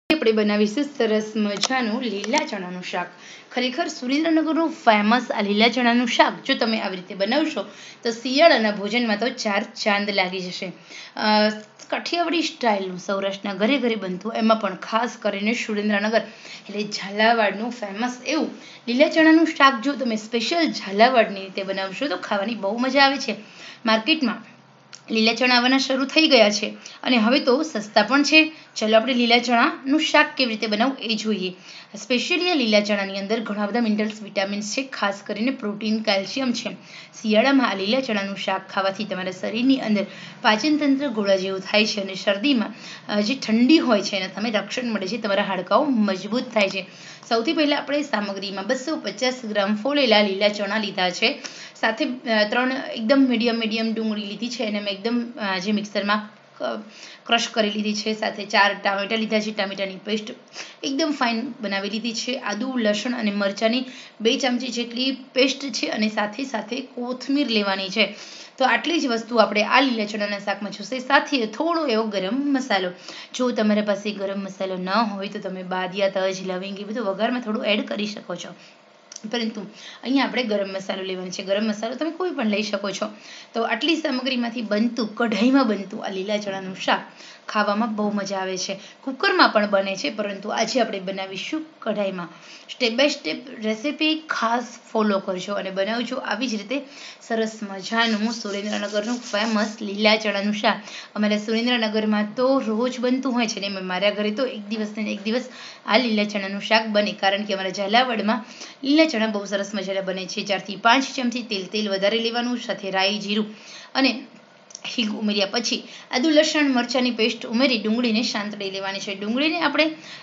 આપણે બનાવીશું સરસ મજાનું લીલા ચણાનું શાક. ખરેખર સુરેન્દ્રનગરનું ફેમસ આ લીલા ચણાનું શાક જો તમે આવી રીતે બનાવશો તો શિયાળાના ભોજનમાં તો ચાર ચાંદ લાગી જશે. કાઠિયાવાડી સ્ટાઇલનું સૌરાષ્ટ્રના ઘરે ઘરે બનતું, એમાં પણ ખાસ કરીને સુરેન્દ્રનગર એટલે ઝાલાવાડનું ફેમસ એવું લીલા ચણાનું શાક જો તમે સ્પેશિયલ ઝાલાવાડની રીતે બનાવશો તો ખાવાની બહુ મજા આવે છે. માર્કેટમાં લીલા ચણા આવવાના શરૂ થઈ ગયા છે અને હવે તો સસ્તા પણ છે. ચલો આપણે લીલા ચણાનું શાક કેવી રીતે બનાવવું એ જોઈએ. સ્પેશિયલી આ લીલા ચણાની અંદર ઘણા બધા મિનરલ્સ, વિટામિન્સ છે, ખાસ કરીને પ્રોટીન, કેલ્શિયમ છે. શિયાળામાં આ લીલા ચણાનું શાક ખાવાથી તમારા શરીરની અંદર પાચન તંત્ર ગોળા જેવું થાય છે અને શરદીમાં જે ઠંડી હોય છે એના તમે રક્ષણ મળે છે, તમારા હાડકાઓ મજબૂત થાય છે. સૌથી પહેલાં આપણે સામગ્રીમાં 250 ગ્રામ ફોલેલા લીલા ચણા લીધા છે. સાથે 3 એકદમ મીડિયમ ડુંગળી લીધી છે અને મેં એકદમ જે મિક્સરમાં ક્રશ કરી લીધી છે. સાથે 4 ટામેટા લીધા છે. ટામેટાની પેસ્ટ એકદમ ફાઇન બનાવી લીધી છે. આદુ, લસણ અને મરચાંની 2 ચમચી જેટલી પેસ્ટ છે અને સાથે કોથમીર લેવાની છે. તો આટલી જ વસ્તુ આપણે આ લીલા ચણાના શાકમાં જોશે. સાથે થોડો એવો ગરમ મસાલો. જો તમારા પાસે ગરમ મસાલો ન હોય તો તમે બાદિયા, તજ, લવિંગ એ બધું વઘારમાં થોડું એડ કરી શકો છો. પરંતુ અહીંયા આપણે ગરમ મસાલો લેવાનો છે. ગરમ મસાલો તમે કોઈ પણ લઈ શકો છો. તો આટલી સામગ્રીમાંથી બનતું, કઢાઈમાં બનતું આ લીલા ચણાનું શાક ખાવામાં બહુ મજા આવે છે. કુકરમાં પણ બને છે, પરંતુ આજે આપણે બનાવીશું કઢાઈમાં. સ્ટેપ બાય સ્ટેપ રેસીપી ખાસ ફોલો કરજો અને બનાવજો આવી જ રીતે સરસ મજાનું સુરેન્દ્રનગરનું ફેમસ લીલા ચણાનું શાક. અમારા સુરેન્દ્રનગરમાં તો રોજ બનતું હોય છે ને મારા ઘરે તો એક દિવસ ને એક દિવસ આ લીલા ચણાનું શાક બને, કારણ કે અમારા ઝાલાવાડમાં લીલા ચણા બહુ સરસ મજાના બને છે. 4 થી 5 ચમચી તેલ વધારે લેવાનું, સાથે રાઈ, જીરું અને હિંગ ઉમેર્યા પછી આદુ, લસણ, મરચાંની પેસ્ટ ઉમેરી ડુંગળીને સાંતળી લેવાની છે. ડુંગળીને આપણે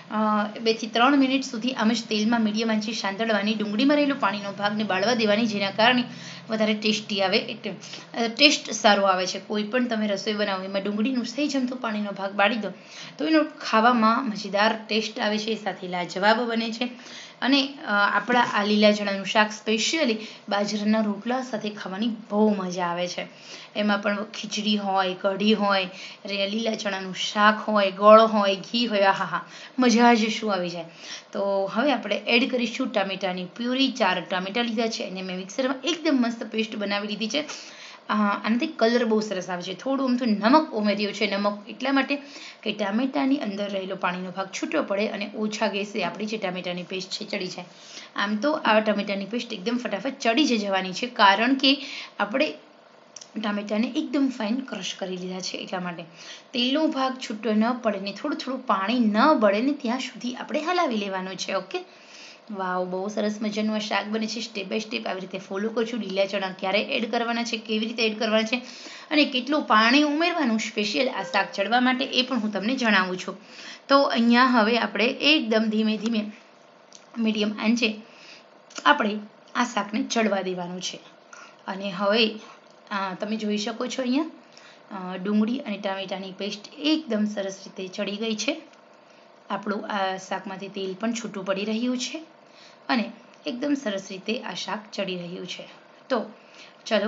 2 થી 3 મિનિટ સુધી આમ જ તેલમાં મીડિયમ આંચે સાંતળવાની. ડુંગળીમાં રહેલો પાણીનો ભાગને બાળવા દેવાની, જેના કારણે વધારે ટેસ્ટી આવે, એટલે ટેસ્ટ સારો આવે છે. કોઈ પણ તમે રસોઈ બનાવો એમાં ડુંગળીનું સહી જમતો પાણીનો ભાગ બાળી દો તો એનો ખાવામાં મજેદાર ટેસ્ટ આવે છે, સાથે લાજવાબ બને છે. અને આપણા આ લીલા ચણાનું શાક સ્પેશિયલી બાજરાના રોટલા સાથે ખાવાની બહુ મજા આવે છે. એમાં પણ ખીચડી હોય, કઢી હોય, લીલા ચણાનું શાક હોય, ગોળ હોય, ઘી હોય, આહાહા, મજા જ શું આવી જાય. તો હવે આપણે એડ કરીશું ટામેટાની પ્યુરી. 4 ટામેટા લીધા છે અને મેં મિક્સરમાં એકદમ મસ્ત પેસ્ટ બનાવી લીધી છે. આનાથી કલર બહુ સરસ આવે છે. થોડું અમથું નમક ઉમેર્યું છે. નમક એટલા માટે કે ટામેટાની અંદર રહેલો પાણીનો ભાગ છૂટો પડે અને ઓછા ગેસે આપણી જે ટામેટાની પેસ્ટ છે ચડી જાય. આમ તો આ ટામેટાની પેસ્ટ એકદમ ફટાફટ ચડી જ જવાની છે, કારણ કે આપણે ટામેટાને એકદમ ફાઇન ક્રશ કરી લીધા છે. એટલા માટે તેલનો ભાગ છૂટો ન પડે ને થોડું પાણી ન બળે ને ત્યાં સુધી આપણે હલાવી લેવાનું છે. ઓકે, વાવ, બહુ સરસ મજાનું આ શાક બને છે. સ્ટેપ બાય સ્ટેપ આવી રીતે ફોલો કરજો. લીલા ચણા ક્યારે એડ કરવાના છે, કેવી રીતે એડ કરવાના છે અને કેટલું પાણી ઉમેરવાનું સ્પેશિયલ આ શાક ચડવા માટે એ પણ હું તમને જણાવું છું. તો અહીંયા હવે આપણે એકદમ ધીમે મીડિયમ આંચે આપણે આ શાકને ચડવા દેવાનું છે. અને હવે તમે જોઈ શકો છો અહીંયા ડુંગળી અને ટામેટાની પેસ્ટ એકદમ સરસ રીતે ચડી ગઈ છે. આપણું આ શાકમાંથી તેલ પણ છૂટું પડી રહ્યું છે અને એકદમ સરસ રીતે આ શાક ચડી રહ્યું છે. તો ચલો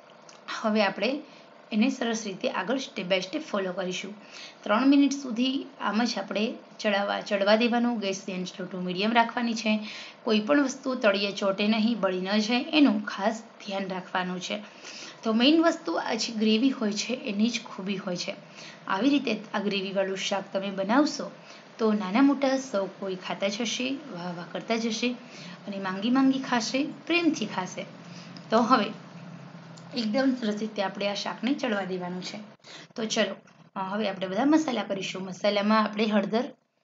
હવે આપણે એને સરસ રીતે આગળ સ્ટેપ બાય સ્ટેપ ફોલો કરીશું. 3 મિનિટ સુધી આમ જ આપણે ચડવા દેવાનું. ગેસની આંચ લો ટુ મીડિયમ રાખવાની છે. કોઈ પણ વસ્તુ તળિયે ચોટે નહીં, બળી ન જાય, એનું ખાસ ધ્યાન રાખવાનું છે. તો મેઇન વસ્તુ આ જે ગ્રેવી હોય છે એની જ ખૂબી હોય છે. આવી રીતે આ ગ્રેવીવાળું શાક તમે બનાવશો તો નાના મોટા સૌ કોઈ ખાતા જશે, વાહ વાહ કરતા જશે અને માંગી ખાશે, પ્રેમથી ખાશે. તો હવે એકદમ સરસ રીતે આપણે આ શાકને ચડવા દેવાનું છે. તો ચલો હવે આપણે બધા મસાલા કરીશું. મસાલામાં આપણે હળદર,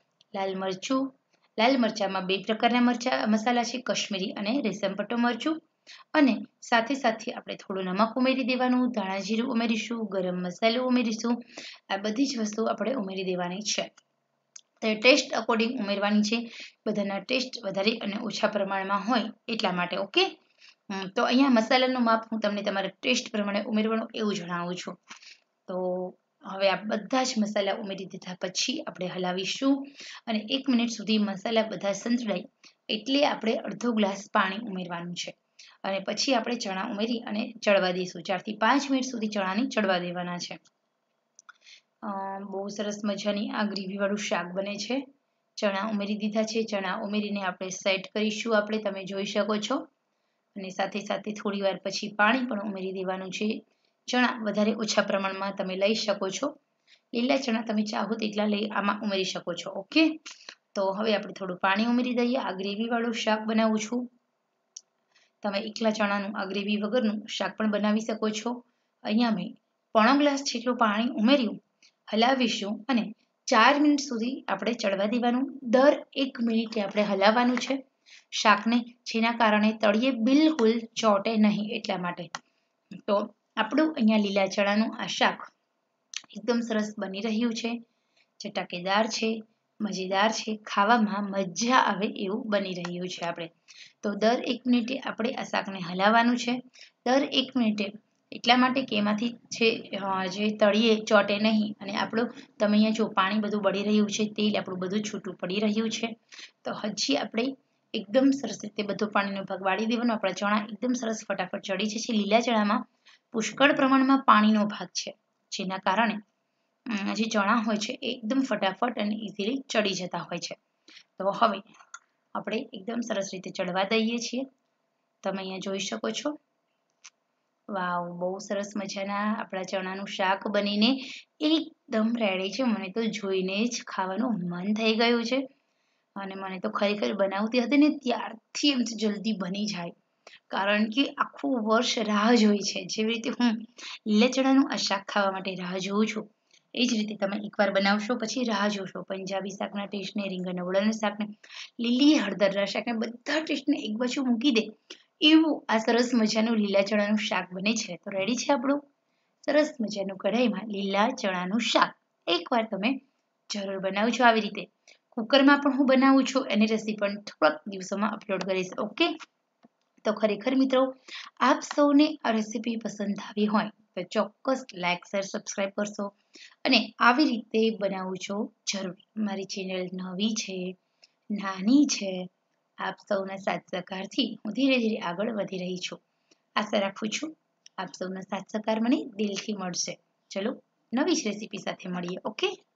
લાલ મરચાંમાં 2 પ્રકારના મસાલા છે, કશ્મીરી અને રેશમ પટ્ટો મરચું. અને સાથે આપણે થોડું નમક ઉમેરી દેવાનું, ધાણા જીરું ઉમેરીશું, ગરમ મસાલો ઉમેરીશું. આ બધી જ વસ્તુ આપણે ઉમેરી દેવાની છે. તે ટેસ્ટ અકોર્ડિંગ ઉમેરવાની છે. બધાના ટેસ્ટ વધારે અને ઓછા પ્રમાણમાં હોય એટલા માટે. ઓકે, તો અહીંયા મસાલાનું માપ હું તમને તમારા ટેસ્ટ પ્રમાણે ઉમેરવાનું એવું જણાવું છું. તો હવે આ બધા જ મસાલા ઉમેરી દીધા પછી આપણે હલાવીશું અને 1 મિનિટ સુધી મસાલા બધા સંતળાય એટલે આપણે અડધો ગ્લાસ પાણી ઉમેરવાનું છે. અને પછી આપણે ચણા ઉમેરી અને ચડવા દઈશું. 4 થી 5 મિનિટ સુધી ચણાને ચડવા દેવાના છે. બહુ સરસ મજાની આ ગ્રેવીવાળું શાક બને છે. ચણા ઉમેરી દીધા છે. ચણા ઉમેરીને આપણે સેટ કરીશું. તમે જોઈ શકો છો. અને સાથે સાથે થોડી વાર પછી પાણી પણ ઉમેરી દેવાનું છે. ચણા વધારે ઓછા પ્રમાણમાં તમે લઈ શકો છો. લીલા ચણા તમે ચાહો તેટલા આમાં ઉમેરી શકો છો. ઓકે, તો હવે આપણે થોડું પાણી ઉમેરી દઈએ. આ ગ્રેવીવાળું શાક બનાવું છું. તમે એકલા ચણાનું આ ગ્રેવી વગરનું શાક પણ બનાવી શકો છો. અહીંયા મેં પોણો ગ્લાસ જેટલું પાણી ઉમેર્યું, હલાવીશું અને 4 મિનિટ સુધી આપણે ચડવા દેવાનું. દર 1 મિનિટે આપણે હલાવવાનું છે શાકને, જેના કારણે તળિયે બિલકુલ ચોંટે નહીં એટલા માટે. તો આપણું અહીંયા લીલા ચણાનું આ શાક એકદમ સરસ બની રહ્યું છે. ચટાકેદાર છે, મજેદાર છે, ખાવામાં મજા આવે એવું બની રહ્યું છે. આપણે તો દર 1 મિનિટે આપણે આ શાકને હલાવવાનું છે. દર 1 મિનિટે એટલા માટે કે એમાંથી જે તળિયે ચોંટે નહીં. અને આપણું તમે અહીંયા જો પાણી બધું બળી રહ્યું છે, તેલ આપણું બધું છૂટું પડી રહ્યું છે. તો હજી આપણે એકદમ સરસ રીતે બધો પાણીનો ભાગ વાળી દેવાનો. આપણા ચણા એકદમ સરસ ફટાફટ ચડી જશે. લીલા ચણામાં પુષ્કળ પ્રમાણમાં પાણીનો ભાગ છે, જેના કારણે જે ચણા હોય છે એ એકદમ ફટાફટ અને ઇઝીલી ચડી જતા હોય છે. તો હવે આપણે એકદમ સરસ રીતે ચડવા દઈએ છીએ. તમે અહીંયા જોઈ શકો છો. વાવ, બહુ સરસ મજાના આપણા ચણાનું શાક બનીને એકદમ રેડી છે. મને તો જોઈને જ ખાવાનું મન થઈ ગયું છે. અને મને તો ખરેખર બનાવતી હતી ને ત્યારથી એમ જલ્દી બની જાય, કારણ કે આખું વર્ષ રાહ જોઈ છે. જેવી રીતે હું લીલા ચણાનું આ શાક ખાવા માટે રાહ જોઉં છું, એ જ રીતે તમે એકવાર બનાવશો પછી રાહ જોશો. પંજાબી શાકના ટેસ્ટને, રીંગણના ઓળાના શાકને, લીલી હળદરના શાકને બધા ટેસ્ટને એક બાજુ મૂકી દે એવું આ સરસ મજાનું લીલા ચણાનું શાક બને છે. તો રેડી છે આપણું સરસ મજાનું કઢાઈમાં લીલા ચણાનું શાક. એકવાર તમે જરૂર બનાવજો આવી રીતે. કુકરમાં પણ હું બનાવું છું, એની રેસીપી પણ થોડાક દિવસોમાં અપલોડ કરીશ. ઓકે, તો ખરેખર મિત્રો, આપ સૌને આ રેસીપી પસંદ આવી હોય તો ચોક્કસ લાઈક, શેર, સબસ્ક્રાઈબ કરશો. અને આવી રીતે બનાવું છો જરૂર. મારી ચેનલ નવી છે, નાની છે. આપ સૌના સાથ સહકારથી હું ધીરે ધીરે આગળ વધી રહી છું. આશા રાખું છું આપ સૌના સાથ સહકાર મને દિલથી મળશે. ચલો, નવી જ રેસીપી સાથે મળીએ. ઓકે.